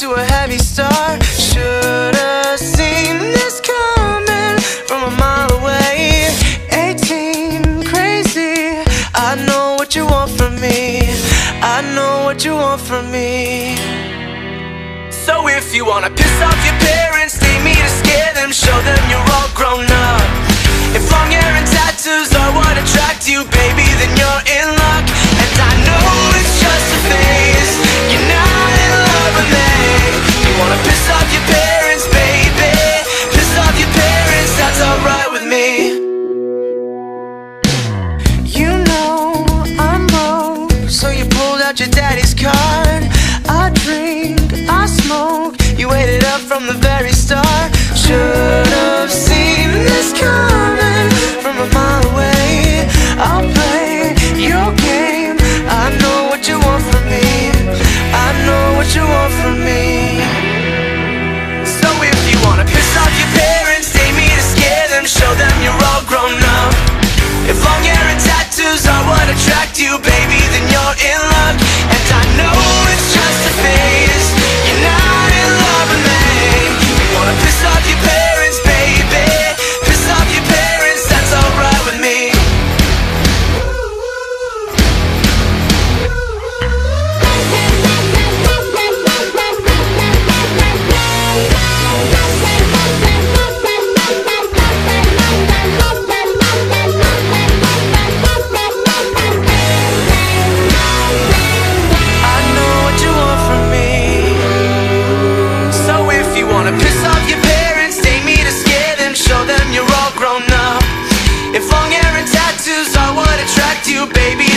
to a heavy start. Should've seen this coming from a mile away. 18, crazy. I know what you want from me. I know what you want from me. So if you wanna piss off your parents, date me to scare them, show them you're all grown up. If long hair and tattoos are what attract you, baby, then you're in luck. And I know it's just a phase, you're not in love with me. You wanna piss off your parents, baby, piss off your parents, that's alright with me. You know I'm broke, so you pulled out your daddy's card. I drink, I smoke, you ate it up from the very start. Should've seen this coming from a mile away. I'll play your game, I know what you want from me. I know what you want from me. So if you wanna piss off your parents, date me to scare them, show them you're all grown up. If long hair and tattoos are what attract you, baby, then you're in luck. And I know it's just a phase, you're not in love with me. You wanna piss off your parents, baby, piss off your parents, that's alright with me. If long hair and tattoos are what attract you, baby,